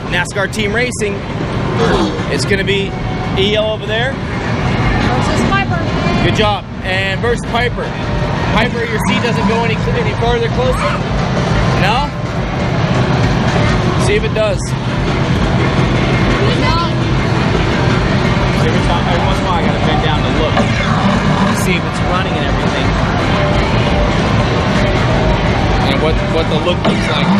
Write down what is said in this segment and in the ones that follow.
NASCAR Team Racing. It's going to be EL over there. Versus Piper. Good job. And versus Piper. Piper, your seat doesn't go any further closer? No? See if it does. Every once in a while I gotta bend down to look. See if it's running and everything. And what the look looks like.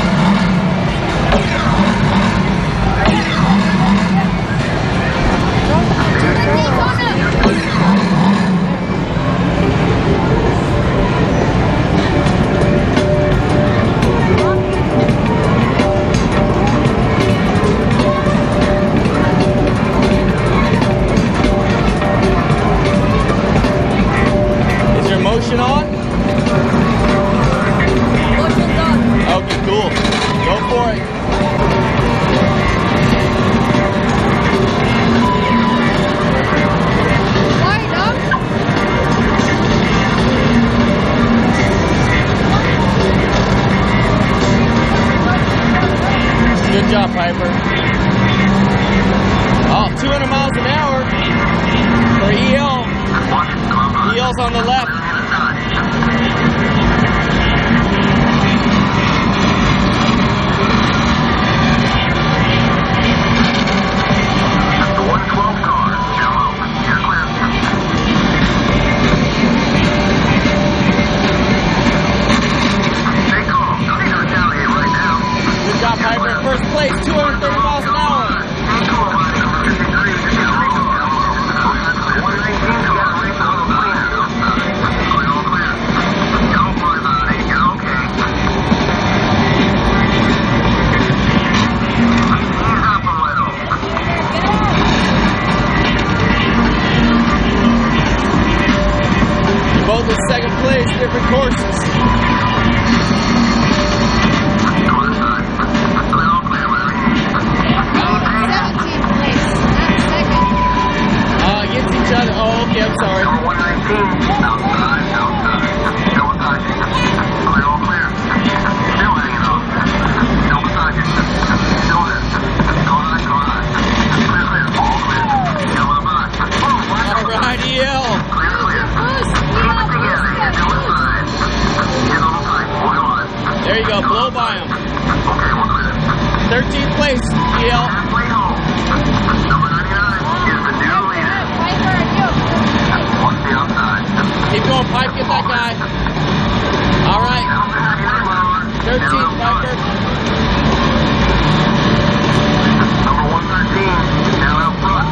Motion on? Motion done. Okay, cool. Go for it. Line up. Good job, Piper. Oh, 200 miles an hour for EL. EL's on the left. Good job, Piper. First place, 230 miles an hour. Both in second place, different courses. 17th place, not second. Against each other. Oh, okay, I'm sorry. All right, EL. There you go, blow by him. 13th place, EL. Keep going, Pipe, get that guy. All right. 13th, Piper. Number 113, now out front.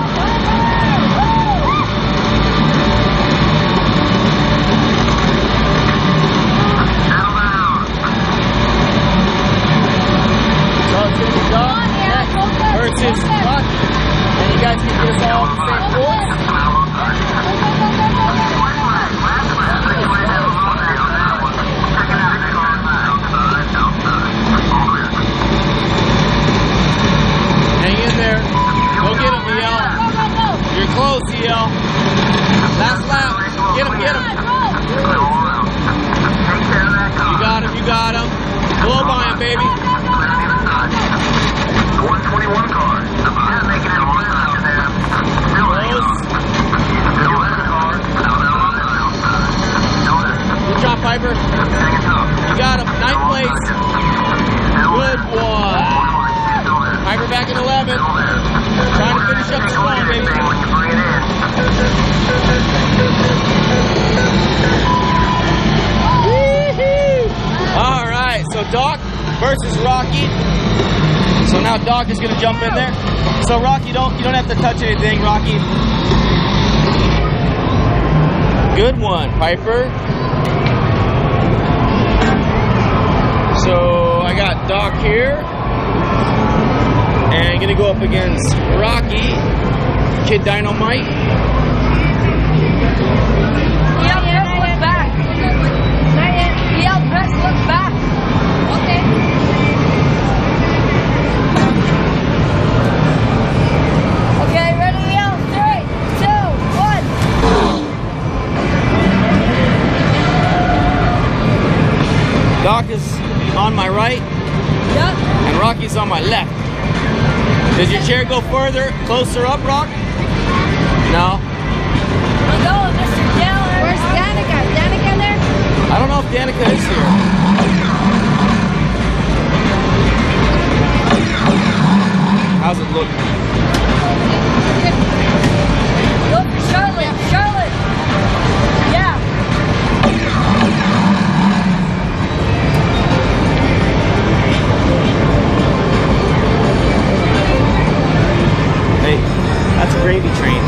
Versus Rocky. And you guys can get us all on the same course. Hang in there. Go get him, EL. You're close, EL. Last lap. Get him, get him. You got him, you got him. Blow by him, baby. 121 car. Making it on there. Close. Good job, Piper. You got him. 9th place. Good one. Piper back in 11th. Trying to finish up strong, baby. All right, so Doc versus Rocky. So now Doc is going to jump in there. So Rocky, you don't have to touch anything, Rocky. Good one, Piper. So I got Doc here. And going to go up against Rocky. Kid Dynamite. EL, press look back. EL, press look back. Okay. Okay, ready, EL? 3, 2, 1. Doc is on my right. Yep. And Rocky's on my left. Does your chair go further, closer up, Rock? No? I'm going, Mr. Geller. Where's Danica? Danica there? I don't know if Danica is here. How's it look? Go for Charlotte. Charlotte. Yeah. Hey, that's a gravy train.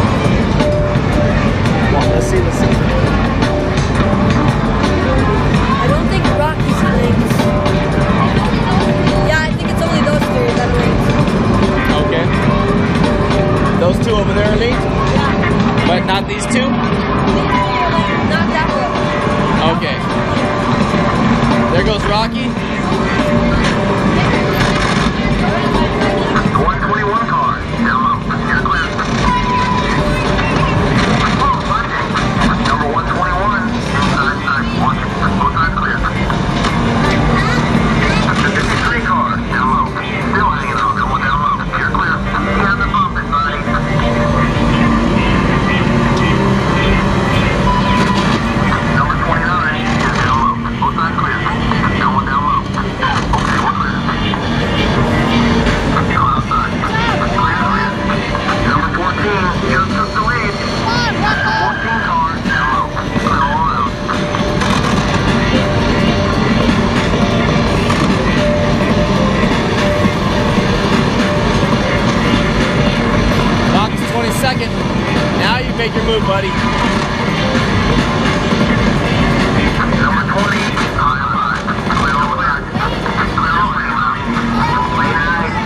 Well, let's see. I don't think Rocky's links. Yeah, I think it's only those three that are linked. Okay. Those two over there are linked? Yeah. But not these two? Not that one. Okay. There goes Rocky. 121 car. Down low. You're clear. Number 121. Inside side. Watch it. Both sides clear. 53 car. Down low. Still hanging on. Going down low. You're clear. He has the bump it, buddy. Number 29. Down low. Both sides clear. Going down low. Okay, we're clear. Go outside. Clear. Number 14 just took the lead. 14 car. Down low. Clear all out. Rock is 22nd. Now you make your move, buddy. Number 20, high five. Clear all back. Clear all back. Lane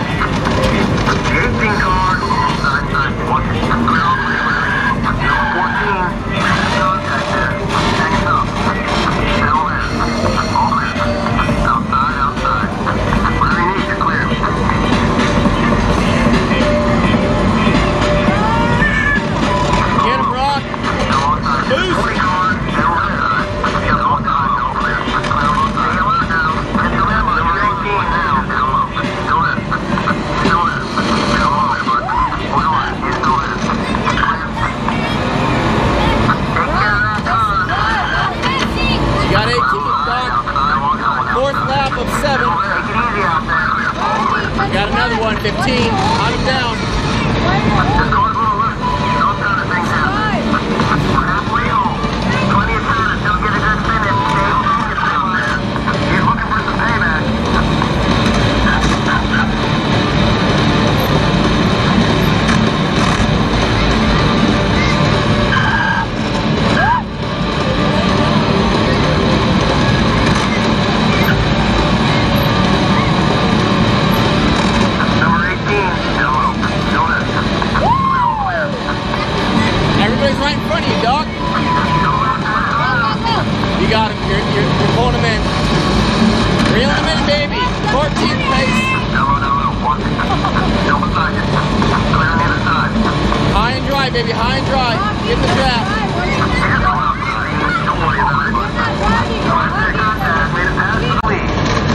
18 car. Side side. Watch it. Clear all clear. Number 14, contact there. Hang it up. Still there. All clear. Outside, outside. Whatever you need, you're clear. Get him, Rock. Loose. 20 car. Still there. Just one time. All clear. Clear all side. Still there now. Still there, bud. Number 18 now. Down low. Still there. Still there. Still on there, bud. Hold on. You're still there. Clear. Take care of that car. You got 18, Doc. Fourth lap of 7. Take it easy out there. You got another one, 15. On him down. Just go a little loose. Those kind of things happen. We're halfway home. Plenty of time to still get a good finish. Stay focused down there. He's looking for some payback. Number 18, down low. Still there. Clear. Everybody's right in front of you, Doc. You got him. You're pulling him in. Reeling him in, baby. 14th place. Down low. Watch it. Still beside you. Clear on the other side. High and dry, baby. High and dry. Get the trap. Go outside. Don't worry about it. Drive to contact. Made it past the lead.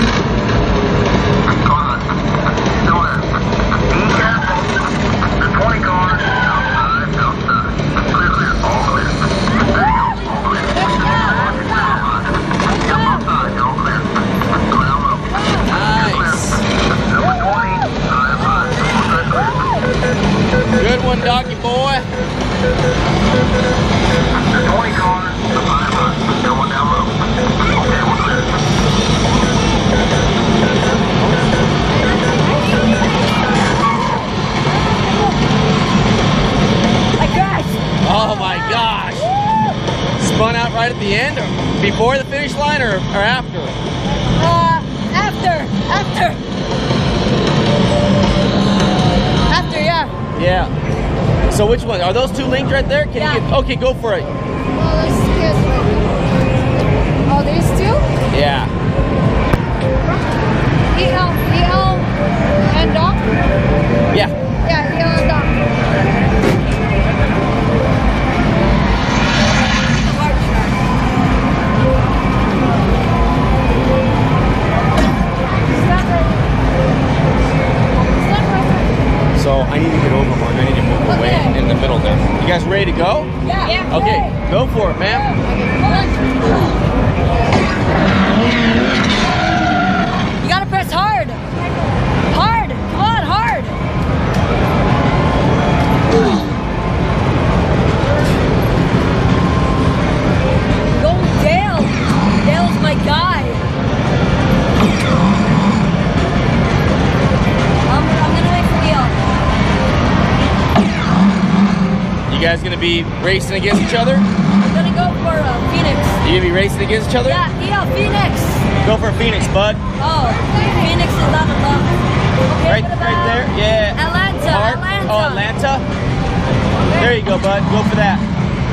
Go on. Still there. Be careful. The 20 car. Outside. Outside. Clear, clear. All clear. There you go. All clear. Watch it now, bud. Jump outside. All clear. Go down low. Nice. Number 20. High five. Outside clear. Good one, Docky boy. The 20 car. High five. Going down low. Okay, we're clear. I crashed. Oh my gosh. Spun out right at the end, or before the finish line, or after? After, yeah. Yeah. So which one? Are those two linked right there? Can Yeah. you get, okay, go for it. Well, let's guess what. Oh, these two? Yeah. EL and Doc? Yeah. Yeah, EL and Doc. Hard track. Stop right. Stop right. I need to get over one. I need to move away in the middle now. You guys ready to go? Yeah. Okay, go for it, ma'am. You gotta press hard. Hard. Come on, hard. Go Dale. Dale's my guy. I'm gonna wait for Dale. You guys gonna be racing against each other? I'm gonna go for Phoenix. You gonna be racing against each other? Yeah, Phoenix. Go for Phoenix, bud. Oh, Phoenix is not enough. Okay, Right there. Yeah. Atlanta. Hard. Atlanta. Oh, Atlanta. There you go, bud. Go for that.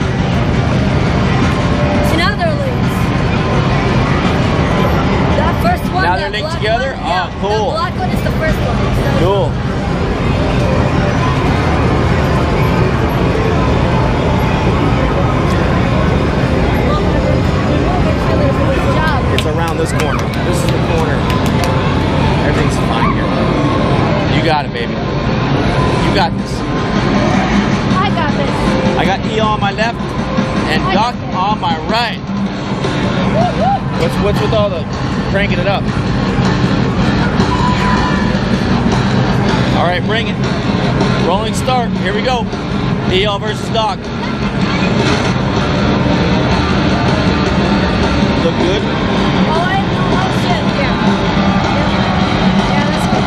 So now they're linked. That first one. Now that they're linked black together? one, Oh, yeah, cool. The black one is the first one. So Cool. It's around this corner. This is the corner. Everything's fine here. You got it, baby. You got this. I got this. I got E on my left and Doc on my right. What's with all the cranking it up? All right, bring it. Rolling start. Here we go. EL versus Doc. Look good. Oh shit. Yeah. Yeah, that's good.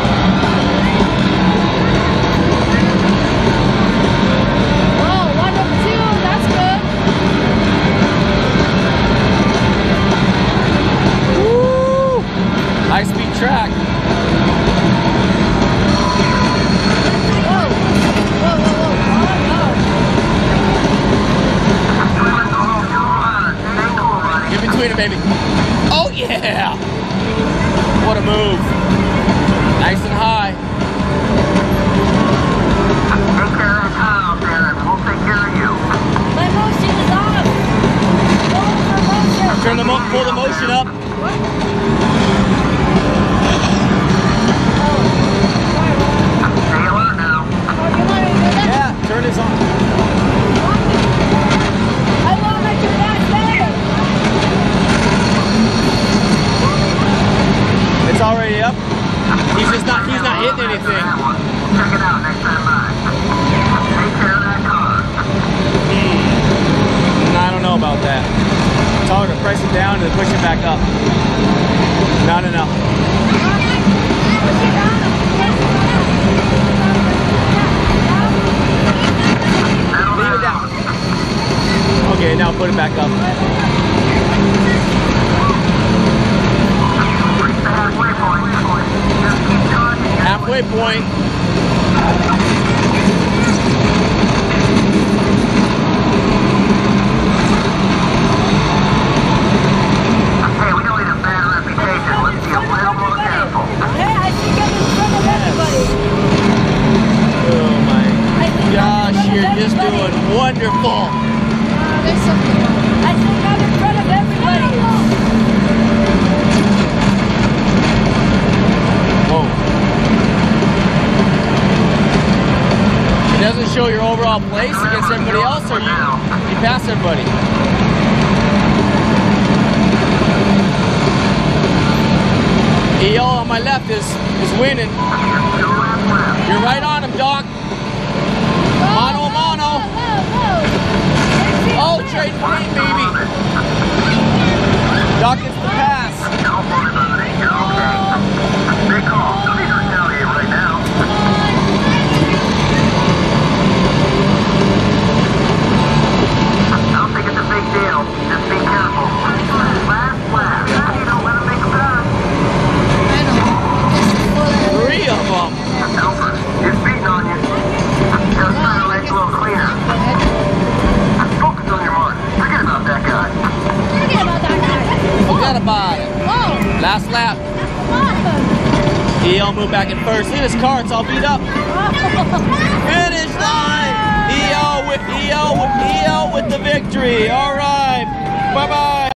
Oh, 1 of 2. That's good. Woo! High speed track. Whoa. Get between it, baby. Oh, yeah! What a move. Nice and high. Take care of the car out there and we'll take care of you. My motion is off. Turn the pull the motion up. Say hello now. Yeah, turn this on. I want to make your back better. It's already up. He's not hitting anything. That one. Check it out next time by. Take care of that car. I don't know about that. It's hard to press it down and then push it back up. Not enough. Leave it down. Okay, now put it back up. Reach the halfway point. Just keep going. Halfway point. Hey, we don't need a bad reputation. Let's be a little more careful. Hey, I think I'm in front of everybody. Oh my I think gosh, I'm in front you're of just everybody. doing wonderful. There's something wrong. I think I'm in front of everybody. Whoa. It doesn't show your overall place against everybody else, or you pass everybody. EO on my left is winning. You're right on him, Doc. Mono, mono. Oh, trade free, baby. Doc gets the pass. Don't worry about it. You're okay. Big call. Don't need to retaliate right now. I don't think it's a big deal. Just be careful. Last lap. You don't let him make a pass. Three of them. Alfred, he's beating on you. Just trying to make it a little cleaner. Focus on your mark. Forget about that guy. Forget about it. Last lap. EO move back in first. Look at his car, it's all beat up. Finish line. EO with the victory. All right. Bye-bye.